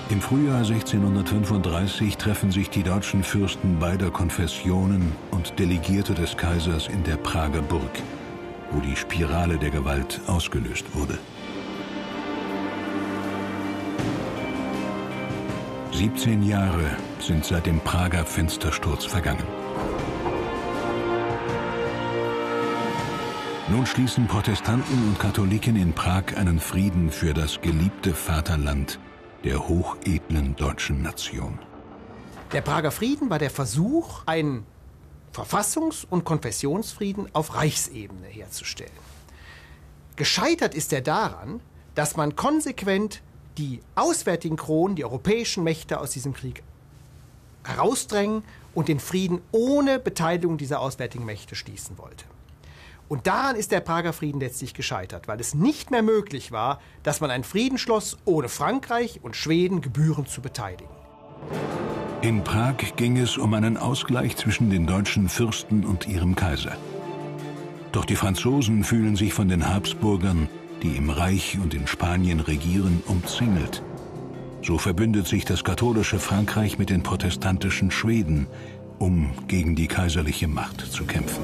Im Frühjahr 1635 treffen sich die deutschen Fürsten beider Konfessionen und Delegierte des Kaisers in der Prager Burg, wo die Spirale der Gewalt ausgelöst wurde. 17 Jahre sind seit dem Prager Fenstersturz vergangen. Nun schließen Protestanten und Katholiken in Prag einen Frieden für das geliebte Vaterland der hochedlen deutschen Nation. Der Prager Frieden war der Versuch, einen Verfassungs- und Konfessionsfrieden auf Reichsebene herzustellen. Gescheitert ist er daran, dass man konsequent die auswärtigen Kronen, die europäischen Mächte aus diesem Krieg herausdrängen und den Frieden ohne Beteiligung dieser auswärtigen Mächte schließen wollte. Und daran ist der Prager Frieden letztlich gescheitert, weil es nicht mehr möglich war, dass man einen Frieden schloss, ohne Frankreich und Schweden gebührend zu beteiligen. In Prag ging es um einen Ausgleich zwischen den deutschen Fürsten und ihrem Kaiser. Doch die Franzosen fühlen sich von den Habsburgern, die im Reich und in Spanien regieren, umzingelt. So verbündet sich das katholische Frankreich mit den protestantischen Schweden, um gegen die kaiserliche Macht zu kämpfen.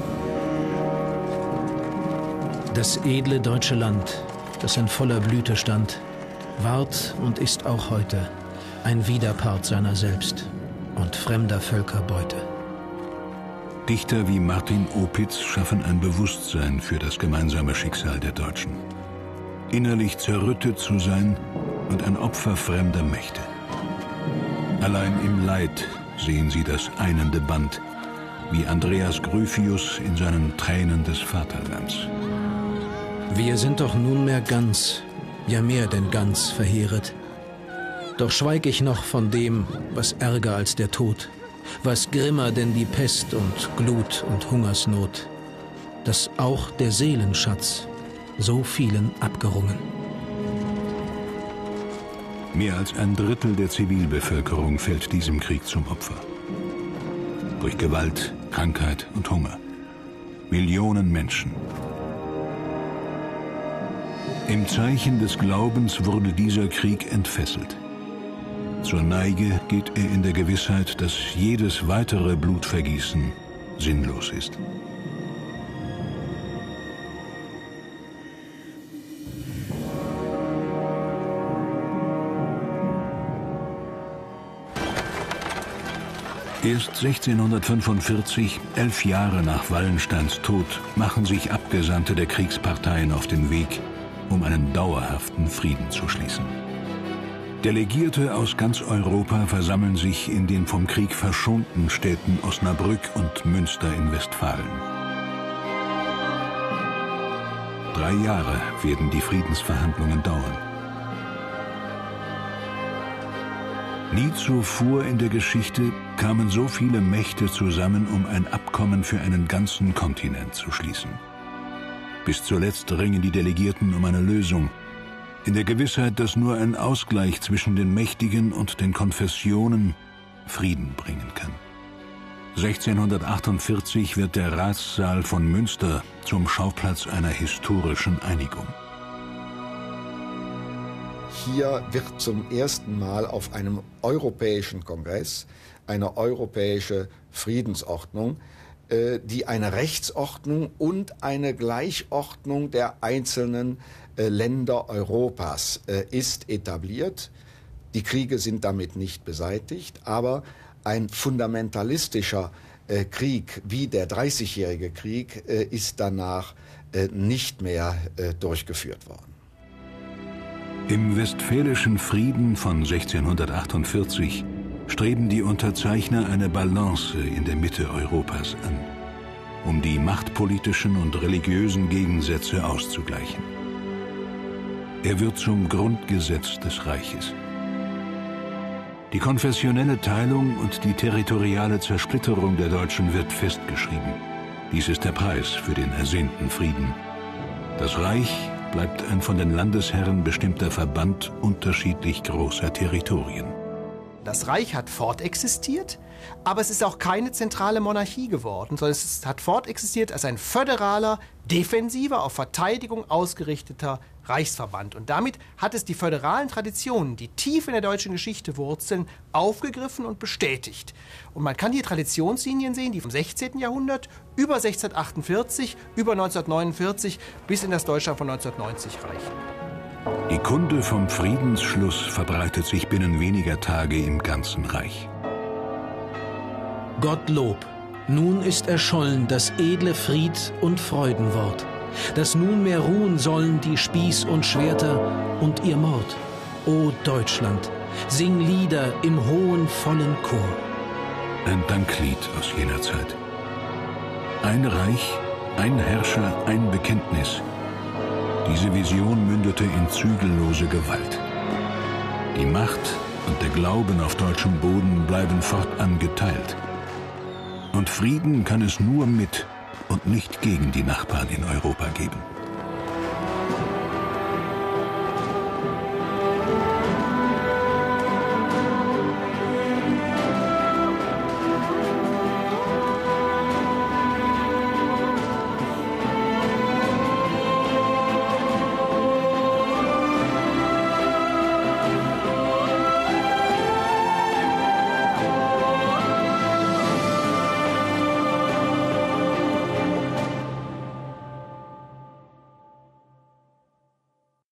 Das edle deutsche Land, das in voller Blüte stand, ward und ist auch heute ein Widerpart seiner selbst und fremder Völker Beute. Dichter wie Martin Opitz schaffen ein Bewusstsein für das gemeinsame Schicksal der Deutschen. Innerlich zerrüttet zu sein und ein Opfer fremder Mächte. Allein im Leid sehen sie das einende Band, wie Andreas Gryphius in seinen Tränen des Vaterlands. Wir sind doch nunmehr ganz, ja mehr denn ganz verheeret. Doch schweig ich noch von dem, was ärger als der Tod, was grimmer denn die Pest und Glut und Hungersnot, dass auch der Seelenschatz so vielen abgerungen. Mehr als ein Drittel der Zivilbevölkerung fällt diesem Krieg zum Opfer. Durch Gewalt, Krankheit und Hunger. Millionen Menschen. Im Zeichen des Glaubens wurde dieser Krieg entfesselt. Zur Neige geht er in der Gewissheit, dass jedes weitere Blutvergießen sinnlos ist. Erst 1645, 11 Jahre nach Wallensteins Tod, machen sich Abgesandte der Kriegsparteien auf den Weg, um einen dauerhaften Frieden zu schließen. Delegierte aus ganz Europa versammeln sich in den vom Krieg verschonten Städten Osnabrück und Münster in Westfalen. 3 Jahre werden die Friedensverhandlungen dauern. Nie zuvor in der Geschichte kamen so viele Mächte zusammen, um ein Abkommen für einen ganzen Kontinent zu schließen. Bis zuletzt ringen die Delegierten um eine Lösung, in der Gewissheit, dass nur ein Ausgleich zwischen den Mächtigen und den Konfessionen Frieden bringen kann. 1648 wird der Ratssaal von Münster zum Schauplatz einer historischen Einigung. Hier wird zum ersten Mal auf einem europäischen Kongress eine europäische Friedensordnung, die eine Rechtsordnung und eine Gleichordnung der einzelnen Länder Europas ist, etabliert. Die Kriege sind damit nicht beseitigt, aber ein fundamentalistischer Krieg wie der Dreißigjährige Krieg ist danach nicht mehr durchgeführt worden. Im Westfälischen Frieden von 1648 streben die Unterzeichner eine Balance in der Mitte Europas an, um die machtpolitischen und religiösen Gegensätze auszugleichen. Er wird zum Grundgesetz des Reiches. Die konfessionelle Teilung und die territoriale Zersplitterung der Deutschen wird festgeschrieben. Dies ist der Preis für den ersehnten Frieden. Das Reich bleibt ein von den Landesherren bestimmter Verband unterschiedlich großer Territorien. Das Reich hat fortexistiert, aber es ist auch keine zentrale Monarchie geworden, sondern es hat fortexistiert als ein föderaler, defensiver, auf Verteidigung ausgerichteter Reichsverband. Und damit hat es die föderalen Traditionen, die tief in der deutschen Geschichte wurzeln, aufgegriffen und bestätigt. Und man kann hier Traditionslinien sehen, die vom 16. Jahrhundert über 1648, über 1949 bis in das Deutschland von 1990 reichen. Die Kunde vom Friedensschluss verbreitet sich binnen weniger Tage im ganzen Reich. Gottlob, nun ist erschollen das edle Fried- und Freudenwort, dass nunmehr ruhen sollen die Spieß und Schwerter und ihr Mord. O Deutschland, sing Lieder im hohen, vollen Chor. Ein Danklied aus jener Zeit. Ein Reich, ein Herrscher, ein Bekenntnis. Diese Vision mündete in zügellose Gewalt. Die Macht und der Glauben auf deutschem Boden bleiben fortan geteilt. Und Frieden kann es nur mit und nicht gegen die Nachbarn in Europa geben.